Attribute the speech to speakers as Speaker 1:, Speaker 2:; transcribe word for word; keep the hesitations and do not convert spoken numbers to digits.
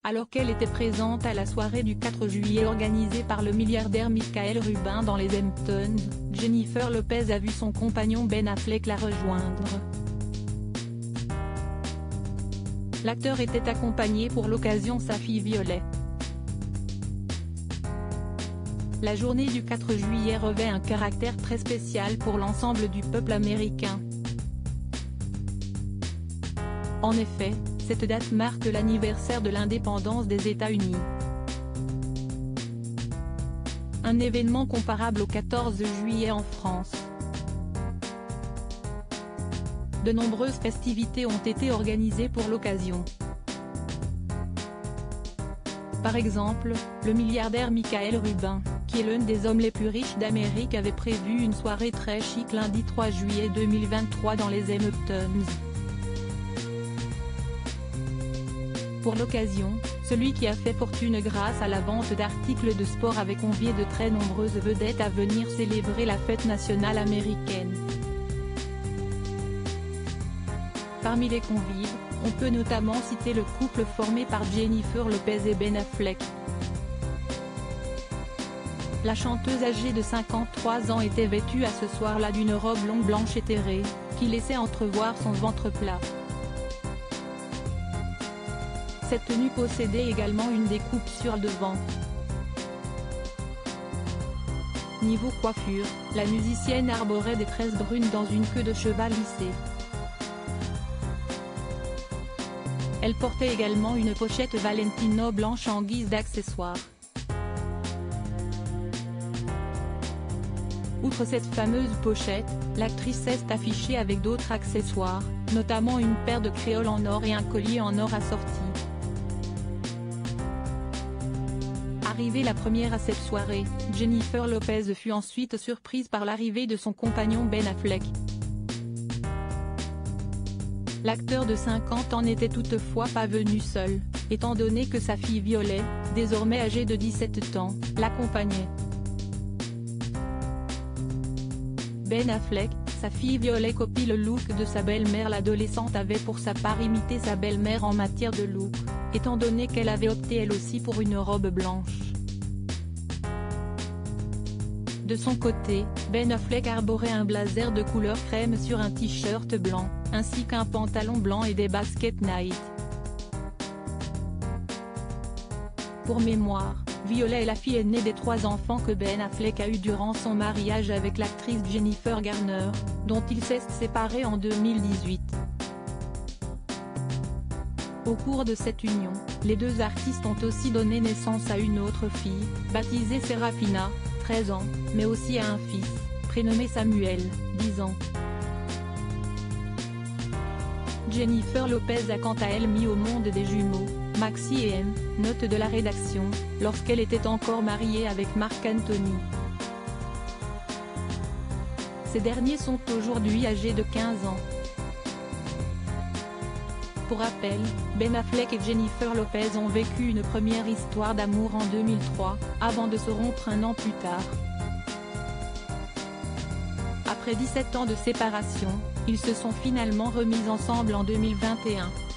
Speaker 1: alors qu'elle était présente à la soirée du quatre juillet organisée par le milliardaire Michael Rubin dans les Hamptons, Jennifer Lopez a vu son compagnon Ben Affleck la rejoindre. L'acteur était accompagné pour l'occasion sa fille Violet. La journée du quatre juillet revêt un caractère très spécial pour l'ensemble du peuple américain. En effet, cette date marque l'anniversaire de l'indépendance des États-Unis. Un événement comparable au quatorze juillet en France. De nombreuses festivités ont été organisées pour l'occasion. Par exemple, le milliardaire Michael Rubin, qui est l'un des hommes les plus riches d'Amérique, avait prévu une soirée très chic lundi trois juillet deux mille vingt-trois dans les Hamptons. Pour l'occasion, celui qui a fait fortune grâce à la vente d'articles de sport avait convié de très nombreuses vedettes à venir célébrer la fête nationale américaine. Parmi les convives, on peut notamment citer le couple formé par Jennifer Lopez et Ben Affleck. La chanteuse âgée de cinquante-trois ans était vêtue à ce soir-là d'une robe longue blanche éthérée, qui laissait entrevoir son ventre plat. Cette tenue possédait également une découpe sur le devant. Niveau coiffure, la musicienne arborait des tresses brunes dans une queue de cheval lissée. Elle portait également une pochette Valentino blanche en guise d'accessoire. Outre cette fameuse pochette, l'actrice s'est affichée avec d'autres accessoires, notamment une paire de créoles en or et un collier en or assorti. Arrivée la première à cette soirée, Jennifer Lopez fut ensuite surprise par l'arrivée de son compagnon Ben Affleck. L'acteur de cinquante ans n'était toutefois pas venu seul, étant donné que sa fille Violet, désormais âgée de dix-sept ans, l'accompagnait. Ben Affleck, sa fille Violet copie le look de sa belle-mère. L'adolescente avait pour sa part imité sa belle-mère en matière de look, étant donné qu'elle avait opté elle aussi pour une robe blanche. De son côté, Ben Affleck arborait un blazer de couleur crème sur un t-shirt blanc, ainsi qu'un pantalon blanc et des baskets Nike. Pour mémoire, Violet est la fille aînée des trois enfants que Ben Affleck a eu durant son mariage avec l'actrice Jennifer Garner, dont il s'est séparé en deux mille dix-huit. Au cours de cette union, les deux artistes ont aussi donné naissance à une autre fille, baptisée Serafina, treize ans, mais aussi à un fils, prénommé Samuel, dix ans. Jennifer Lopez a quant à elle mis au monde des jumeaux, Maxi et M, note de la rédaction, lorsqu'elle était encore mariée avec Marc Anthony. Ces derniers sont aujourd'hui âgés de quinze ans. Pour rappel, Ben Affleck et Jennifer Lopez ont vécu une première histoire d'amour en deux mille trois, avant de se rompre un an plus tard. Après dix-sept ans de séparation, ils se sont finalement remis ensemble en deux mille vingt et un.